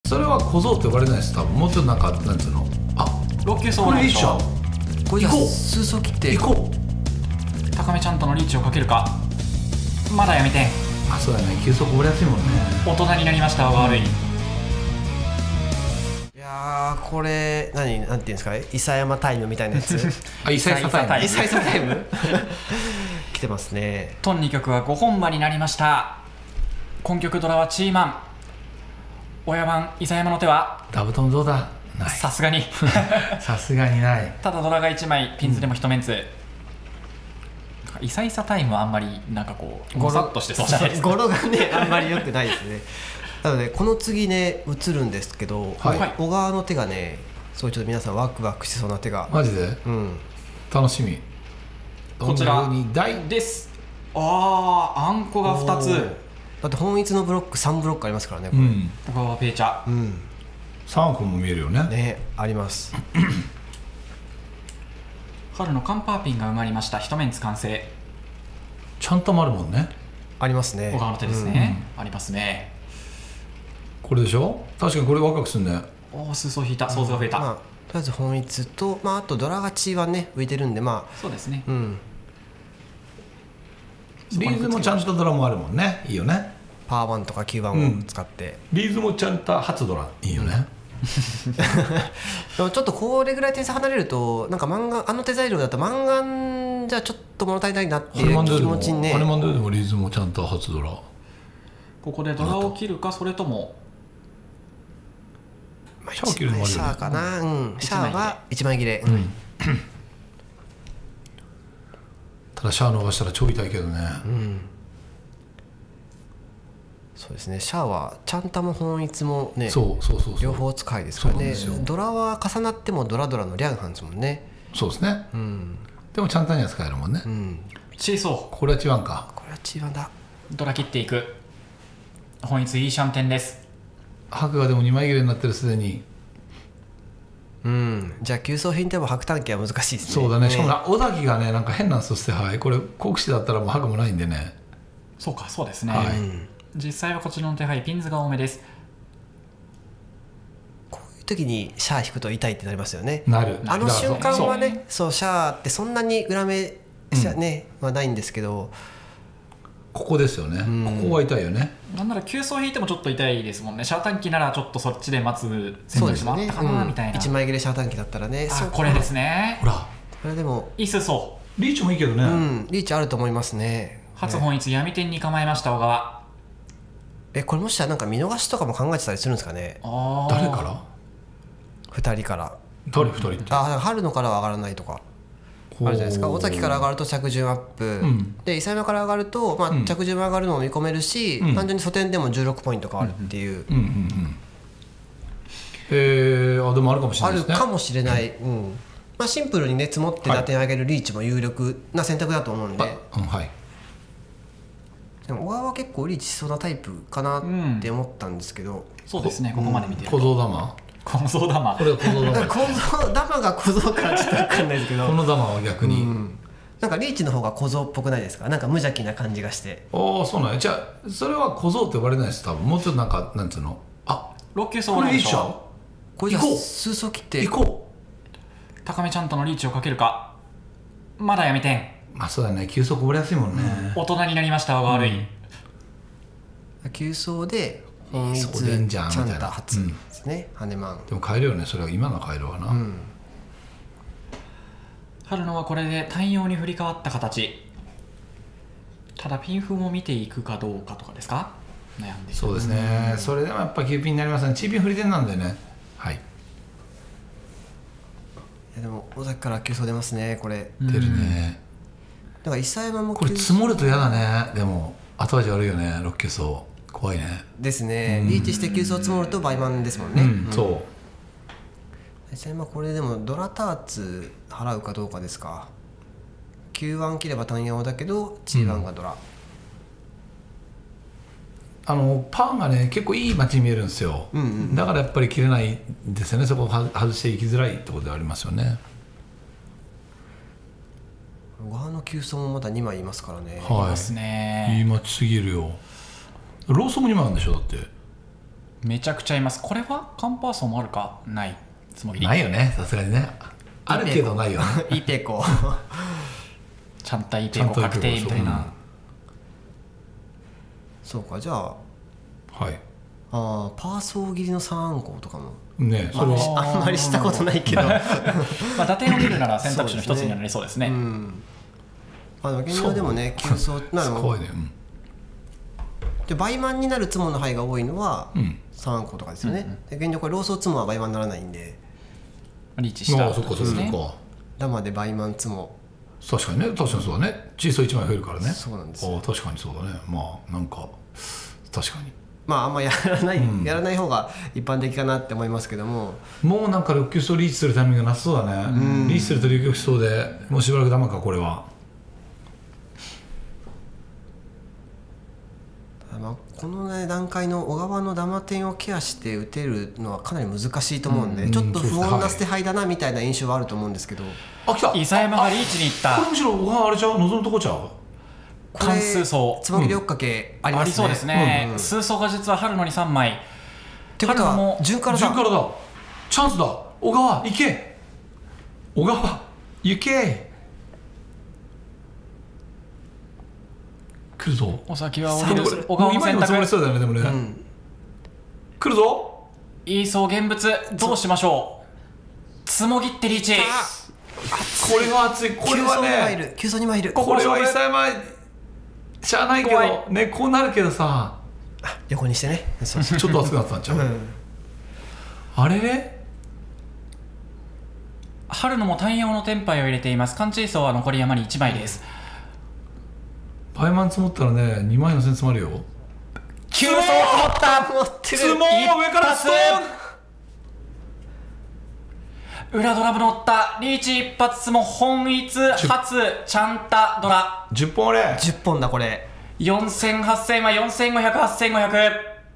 それは小僧って呼ばれないです。多分もうちょっとなんかなんつうの、あ、 6球これいいっしょ。 これじゃあ行こう数層切って行こう。 高めちゃんとのリーチをかけるか。まだやめて。 あ、そうだね、急速こぼれやすいもんね。 大人になりましたが悪い。 いやーこれなんていうんですかね、伊佐山タイムみたいなやつあ、異彩サタイム。 伊佐山タイム来てますね。 トン2曲は5本馬になりました。今曲ドラはチーマン。親番伊佐山の手はダブトンどうだ。ない。 さすがにさすがにない。 ただドラが1枚、ピンズでも1メンツ。イサイサタイムはあんまりなんかこうゴサッとしてそうじゃないですか。 語呂がねあんまり良くないですね。なのでこの次ね映るんですけど、 はい、 小川の手がねすごいちょっと皆さんワクワクしそうな手が。 マジで、 うん、 楽しみ。 こちらに大です。ああ、あんこが2つ。 だって本一のブロック3ブロックありますからねこれ。 小川ペイチャ、 3個も見えるよね。 ね、あります春のカンパーピンが埋まりました。1メンツ完成。 ちゃんともあるもんね。 ありますね。 小川の手ですね、ありますね。 これでしょ。確かにこれワクワクするね。 おお、数層引いた。想像が増えた、 まあ、とりあえず本一と、あとドラがチーはね浮いてるんで、まあそうですね、 リーズもちゃんとドラもあるもんね。いいよね。 パワー1とか9番を使って、 リーズもちゃんと初ドラいいよね。 でもちょっとこれぐらい点差離れるとなんか漫画あの手材料だと漫画じゃちょっと物足りないなっていう気持ちにね。 ハネマンドでもリーズもちゃんと初ドラ。 ここでドラを切るか、それともシャワー切るのもあるよね。 シャワーかな、シャワーは1枚切れ、 ただシャワー逃したら超痛いけどね。 そうですね。シャワーちゃんたも本一もね、 そう両方使いですからね。 そうなんですよ。 ドラは重なってもドラのリャンハンですもんね。 そうですね、でもちゃんとには使えるもんね。 チーソこれは違うんか。 これはチーワンだ。 ドラ切っていく。本一いいシャンテンです。 白がでも2枚切れになってるすでに。 じゃあ急走品でも白短期は難しいですね。 そうだね。しかも小崎がねなんか変なんですよ。捨て牌これ国士だったらもう白もないんでね。 そうか、そうですね、実際はこちらの手配ピンズが多めです。 こういう時にシャア引くと痛いってなりますよね。 なる。 あの瞬間はね、そうシャアってそんなに裏目ね、はないんですけど、 ここですよね、ここが痛いよね。 なんなら急走引いてもちょっと痛いですもんね。シャー短期ならちょっとそっちで待つ選択肢もあったかなみたいな。 1枚切れシャア短期だったらね。 これですね。 ほらこれでもいいすそリーチもいいけどね。 リーチあると思いますね。 初本一闇点に構えました小川。 これもしかしたらなんか見逃しとかも考えてたりするんですかね。 誰から 2人から。 誰2人って。 春野からは上がらないとかあるじゃないですか。尾崎から上がると着順アップ、で伊佐山から上がると、着順も上がるのも見込めるし、単純に素点でも16ポイント変わるっていう。 でもあるかもしれないですね。 あるかもしれない、シンプルにね積もって打点上げるリーチも有力な選択だと思うんで、でも小川は結構リーチしそうなタイプかなって思ったんですけど、 そうですね、ここまで見てると小僧玉。 小僧玉、 これは小僧玉。 ダマが小僧からちょっと分かんないですけど、 この玉は逆に、 なんかリーチの方が小僧っぽくないですか。なんか無邪気な感じがして。 ああそうなんや。じゃあそれは小僧って呼ばれないです。多分もうちょっとなんかなんつうの、 6球走これいいっしなんでしょょ。 これじゃあ数層切って行こう。高めちゃんとのリーチをかけるか。まだやめてん。 そうだね。急速こぼれやすいもんね。 大人になりましたが悪い。 急走で本一そうでんじゃんちゃんみたいなと初ですね、ハネマン。 でも変えるよね。それは今の変えるわな。 春野はこれで単様に振り替わった形。ただピンフも見ていくかどうかとかですか。悩んでそうですね。それでもやっぱ9ピンになりますね。チーピン振り点なんでね。はい。 でも尾崎から急走出ますねこれ。 出るね。 だから伊佐山もこれ積もると嫌だね。でも後味悪いよね。6球走怖いね。 ですね。リーチして急走積もると倍満ですもんね。 そう。 伊佐山これでもドラターツ払うかどうかですか。9-1切れば単陽だけどチー1がドラ、 パーンがね結構いい街に見えるんですよ、だからやっぱり切れないんですよね。そこを外していきづらいってことでありますよね。 小川の急走もまだ2枚いますからね。 はい、 ですね。 いい街すぎるよ。ローソンも2枚あるんでしょ。だってめちゃくちゃいます。これはカンパーソンもあるかないつもりないよね、さすがにね。あるけどないよね。 いいペコちゃんといいペコ確定みたいな。 そうか、じゃあはい。 パーソー切りの3暗号とかもね、それはあんまりしたことないけどまあ打点を見るなら選択肢の一つにはなりそうですね。 でも現状でもね、急走なのすごいね。 で倍満になるツモの牌が多いのは3暗号とかですよね。で現状これローソーツモは倍満にならないんで、 リーチしたああ、そっかそっかそっか。 ダマで倍満ツモ、 確かにね、確かにそうだね。小さい1枚増えるからね。 そうなんですよ。 ああ、確かにそうだね。まあなんか確かに。 まああんまやらない方が一般的かなって思いますけども、 もうなんか6級層リーチするタイミングがなさそうだね。リーチすると両極層でもうしばらくダメか、これは。 まあこの、ね、段階の小川のダマ点をケアして打てるのはかなり難しいと思うんで、ちょっと不穏な捨て牌だなみたいな印象はあると思うんですけど、 あ、来た。 伊佐山がリーチに行った。 これむしろ小川あれちゃう、望むとこちゃう。 関数層つもぎり追っかけありますね。 ありそうですね。数層が実は春野に3枚。 ってことは春野も順からだ。 順からだ。チャンスだ。小川行け。小川行け。来るぞ。 お先は降りる。小川の今にも積もり選択。 そうだよね、でもね。来るぞ。 いい層現物どうしましょう。つもぎってリーチ。 これは熱い。これはね、 急走に参る。 これは伊佐山しゃあないけ怖いどね、こうなるけどさ、 横にしてね。そうちょっと熱くなったんちゃう。あれね、 春野も単用のテンパイを入れています。カンチー層は残り山に1枚です。 パイマン積もったらね、2枚の線積まるよ。 急走積もった持ってる。 積もう、上からストーン。 裏ドラム乗ったリーチ一発つも本一初ちゃんたドラ 10本俺。 10本だこれ。 4000、8000は4500、8500。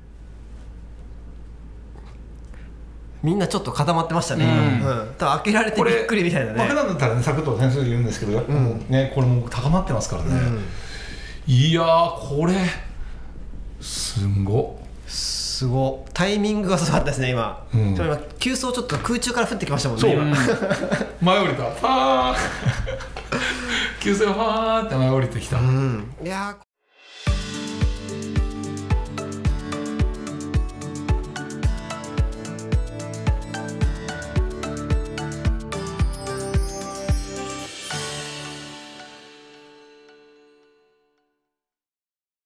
みんなちょっと固まってましたね。多分開けられてびっくりみたいなね。 普段だったらね、サクッと点数言うんですけど、ね、これもう高まってますからね。いやー、これすんご。 すごいタイミングがすごかったですね今。今急走ちょっと空中から降ってきましたもんね。今前降りた。ファー急性ファーって前降りてきた。 いやー